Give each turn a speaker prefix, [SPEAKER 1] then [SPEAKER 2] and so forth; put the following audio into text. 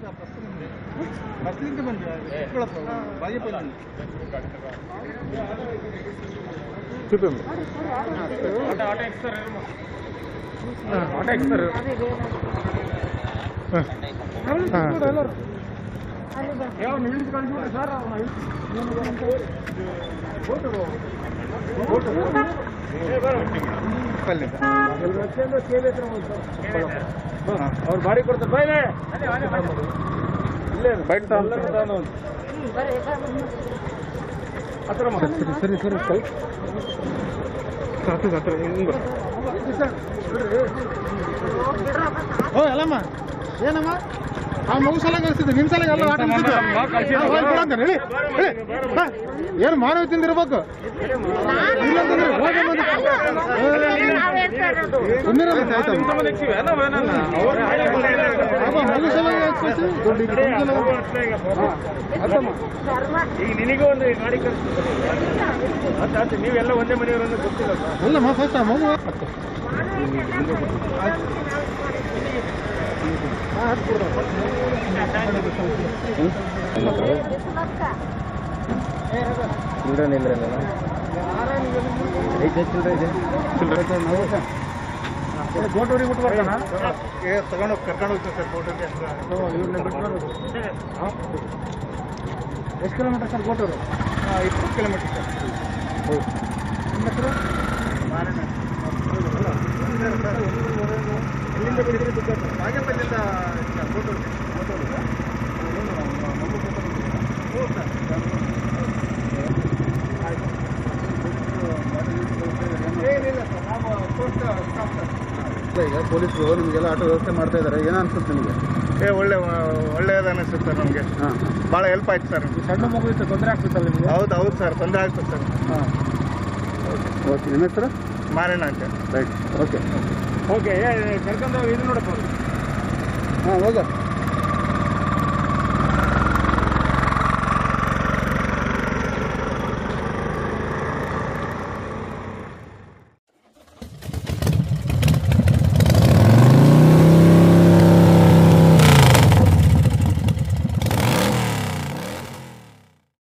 [SPEAKER 1] ಬಸ್ಲಿಂದ ಬಂದ್ವಿ ಬಾಗಿ ಬಂದ್ವಿ ಆಟೋ ಎಕ್ಸ್ಪರ್ ಯಾವ ನಿಲ್ಲಿಸಿ ಕಳಿಸ್ಬಿಟ್ರೆ ಸರ್ ಅವ್ರು ಬಾಡಿ ಕೊಡ್ತಾರೆ ಬಾಯ್ಲೆ ಇಲ್ಲೇ ಬೈಟ್ ಸರಿ ಸರಿ ಸರಿ ಹತ್ರ ಹತ್ರ ಓ ಅಲ್ಲಮ್ಮ ಏನಮ್ಮ ಆ ಮಗು ಸಲ ಕಳಿಸ್ತಿದ್ದೆ ನಿಮ್ಮ ಸಲ ಎಲ್ಲ ಆಟ ಹೇಳಿ ಏನು ಮಾನವ ತಿಂದಿರ್ಬೇಕು ಇಲ್ಲಂತಂದ್ರೆ ಮಗು ಸಲ
[SPEAKER 2] ಈಗ ನಿನಗೂ ಒಂದು ಗಾಡಿ ಕಳಿಸ್ತೀವಿ ನೀವೆಲ್ಲ ಒಂದೇ ಮನೆಯವರನ್ನು ಗೊತ್ತಿಲ್ಲ
[SPEAKER 1] ಅಲ್ಲಮ್ಮ ಫಸ್ಟ್ ಆ ಮಗು ಬೋಟ್ ಹೊಡಿ ಬಿಟ್ಟು ಬರ್ತಾನ ತಗೊಂಡೋಗಿ ಕರ್ಕೊಂಡು ಹೋಗ್ತಾರೆ ಸರ್ ಬೋಟಿಗೆ ಎಷ್ಟು ಕಿಲೋಮೀಟರ್ ಸರ್ ಬೋಟೂರು 20 ಕಿಲೋಮೀಟರ್ ಸರ್ ಹೌದು ನಿಮ್ಮ ಹೆಸರು ಎಲ್ಲಿಂದ ಬಂದಿದ್ದೀರಿ ಬಾಗೇಪಲ್ಲಿಂದ ಬೋಟೂರು ಏನಿಲ್ಲ ಸರ್ ನಾವು ಈಗ ಪೊಲೀಸರು ನಿಮಗೆಲ್ಲ ಆಟೋ ವ್ಯವಸ್ಥೆ ಮಾಡ್ತಾ ಇದ್ದಾರೆ ಏನೋ ಅನ್ಸುತ್ತೆ ನಿಮಗೆ ಒಳ್ಳೆಯದು ಅನಿಸುತ್ತೆ ಸರ್ ನಮಗೆ ಭಾಳ ಹೆಲ್ಪ್ ಆಯ್ತು ಸರ್ ಸಣ್ಣ ಮಗು ಇತ್ತು ತೊಂದರೆ ಆಗ್ತದೆ ನಿಮಗೆ ಹೌದು ಹೌದು ಸರ್ ತೊಂದರೆ ಆಗ್ತದೆ ಸರ್ ಓಕೆ ನಿಮ್ಮ ಹೆಸರು ಮಾರೇಣ ಅಂತ ರೈಟ್ ಓಕೆ ಓಕೆ ಕರ್ಕೊಂಡು ಇದು ನೋಡಪ್ಪ ಹಾಂ ಹೋಗ